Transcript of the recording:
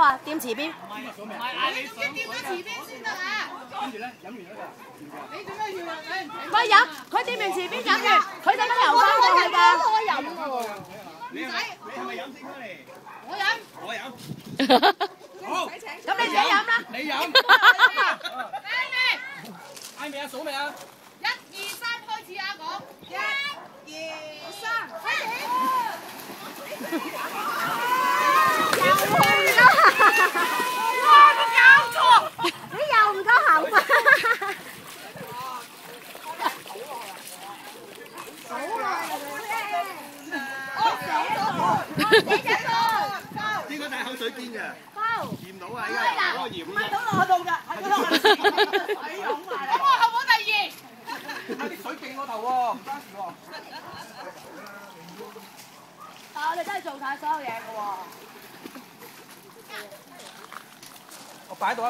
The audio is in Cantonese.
啊，掂池邊。 唔係你總之掂咗池邊先得啊！跟住咧，飲完咗就你做咩要啊？ 喂，飲，佢掂完池邊飲完，佢使乜游翻過去㗎？我飲喎。 唔使，你係咪飲先嚟？我飲。好， 咁你自己飲啦。 你飲。嗌未啊？數未啊？1、2、3開始啊！講1、2、3，開始。 又去啦！ 哇！冇搞錯， 你又唔夠口啊！ 應該帶口水邊嘅，驗到啊！嗰個驗唔係倒落我度㗎，係倒落我度。 咁我後冇第2。啲水勁過頭喎，唔關事喎。 但係我哋真係做晒所有嘢㗎喎。 我擺到。